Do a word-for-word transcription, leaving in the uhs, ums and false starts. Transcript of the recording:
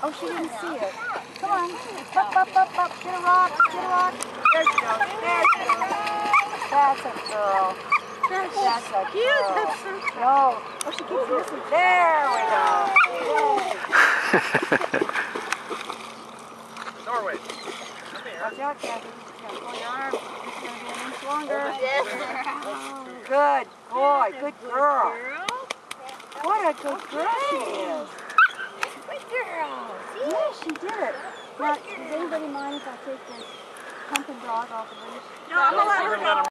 Oh, she didn't see it. Come on. Up, up, up, up. Get a rock. Get a rock. There she goes. There she goes. That's a girl. That's, That's a cute. Girl. That's so cute. No. Oh, she keeps missing. There we go. Norway. Watch out, Kathy. You gotta pull your arm. This is going to be an inch longer. Good boy. Good girl. What a good girl she is. Good girl. Yeah, she did it. Now, does anybody mind if I take this pumpkin dog off the leash? No, I'm going to let her go.